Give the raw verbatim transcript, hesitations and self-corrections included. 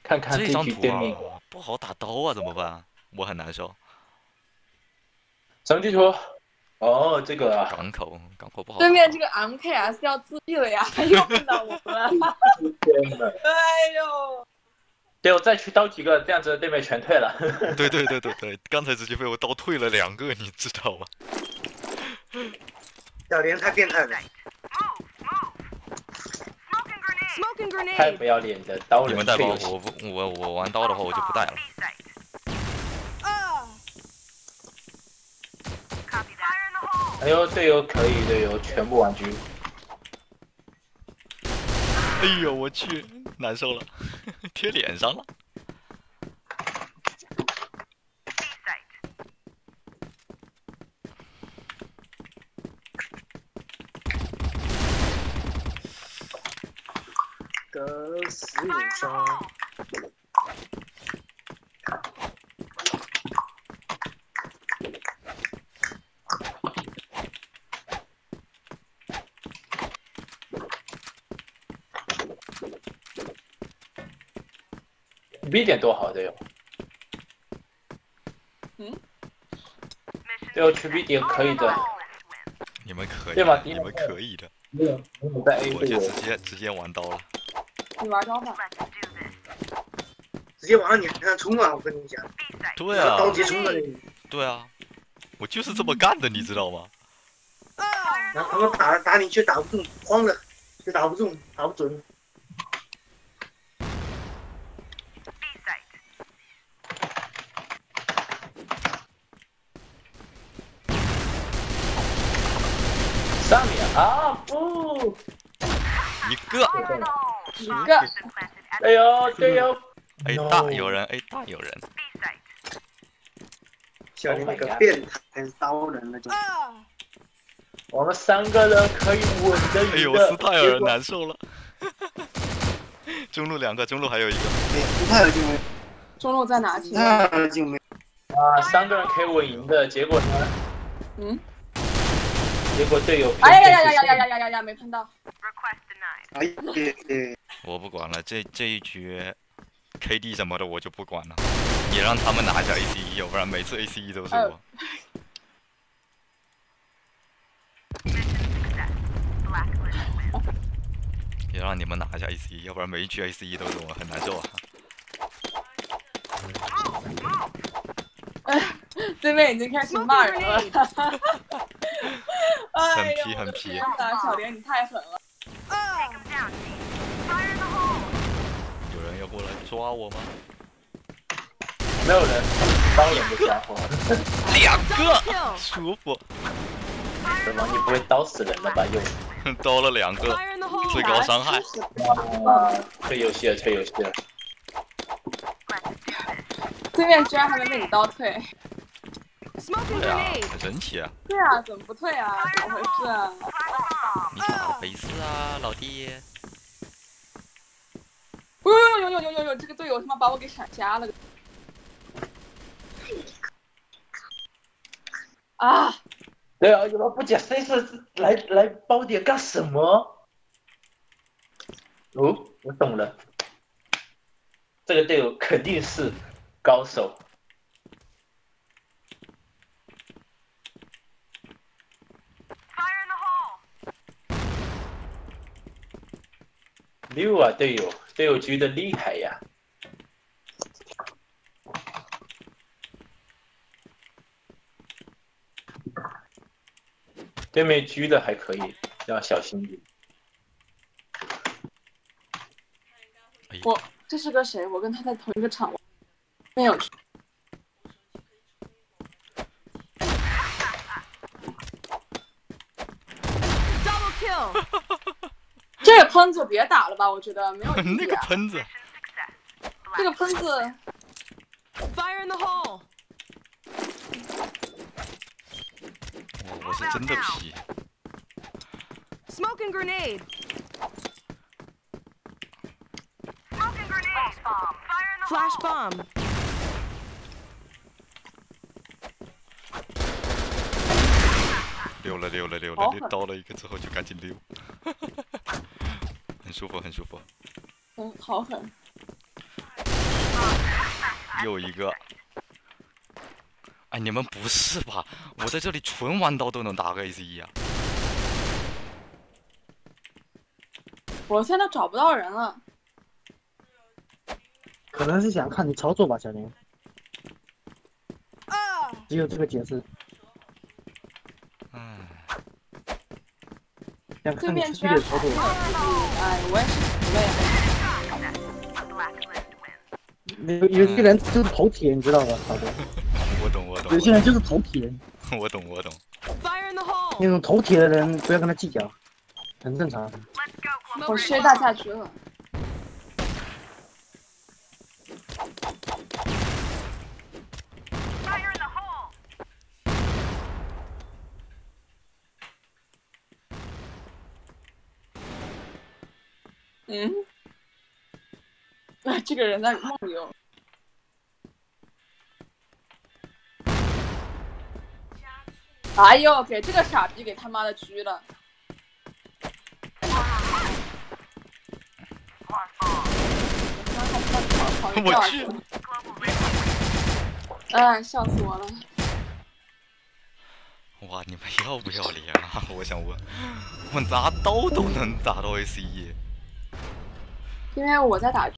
看看这这张图局对面啊不好打刀啊，怎么办？我很难受。 什么地图？哦，这个啊， 港口，港口不好打。 对面这个 M K S 要自闭了呀，又碰到我们。 天哪！ 哎呦！ 对，我再去刀几个，这样子对面全退了。 对对对对对，刚才直接被我刀退了两个，你知道吗？ 小莲太变态了。 太不要脸的刀人你们带包， 却有我不我我玩刀的话我就不带了。 哎呦，队友可以，队友全部完局。 哎呦我去，难受了，贴脸上了。 得死有伤。 B 点多好，队友。 嗯。 队友去 B 点可以的。 你们可以， 对吧？ 你们可以的。 没有，我在 A 我就直接直接玩刀了。 你玩刀吧。 直接往上撵上冲啊！我跟你讲。 对啊。 刀接冲的。 对啊，我就是这么干的，你知道吗？ 然后他们打打你却打不中，慌了，就打不中，打不准。 上面啊不， 一个， 一个。 哎呦，队友 ，A 大有人 ，A 大有人。 小林那个变态刀人了就。 我们三个人可以稳的赢的。 哎呦，斯泰尔难受了。中路两个，中路还有一个。 斯泰尔就没。 中路在哪？ 斯泰尔就没。 啊，三个人可以稳赢的，结果呢？ 嗯。 结果队友。 哎呀呀呀呀呀呀呀呀呀！没碰到。 哎耶！ 我不管了，这这一局 K D 什么的我就不管了，你让他们拿下 A C E， 要不然每次 A C E 都是我。也让你们拿下 A C E， 要不然每一局 A C E 都是我，很难受啊。 对面已经开始骂人了。 很皮很皮。 小莲你太狠了。 有人要过来抓我吗？ 没有人，刀人的家伙。 两个，舒服。 什么？你不会刀死人了吧？又刀了两个，最高伤害。 啊！退游戏了，退游戏了。 对面居然还没被你刀退。 对啊，很神奇啊。 对啊，怎么不退啊？怎么回事啊？ 你咋回事啊，老弟？ 呦呦呦呦呦呦呦！这个队友他妈把我给闪瞎了。啊！ 对啊，有人不解 C 四来来包点干什么？哦，我懂了，这个队友肯定是高手。六啊，队友，队友局的厉害呀！对面狙的还可以，要小心点。 我这是个谁？我跟他在同一个场，没有。Double kill！ 这个喷子别打了吧，我觉得没有意义、啊。 那个喷子， 这个喷子 ，Fire in the hole！ 哦，我是真的皮。 Smoking grenade！ Flash bomb！ 溜了溜了溜了，溜到了一个之后就赶紧溜，很舒服很舒服。 嗯，好狠。 又一个。哎，你们不是吧？我在这里纯玩刀都能打个 A C E 啊！ 我现在找不到人了。 可能是想看你操作吧，小林。只有这个解释。 唉， 想看你对面实际的操作。 哎，我也是服了呀。 有有些人就是头铁，你知道吧，好的。 我懂，我懂。 有些人就是头铁。 我懂，我懂。 Fire in the hole. 那种头铁的人不要跟他计较，很正常。 我睡大下去了。嗯，哎，这个人在梦游。哎呦，给这个傻逼给他妈的狙了！ 我去！ 哎，笑死我了！ 哇，你们要不要脸啊？我想问，我拿刀都能打到 A C E。 因为我在打狙。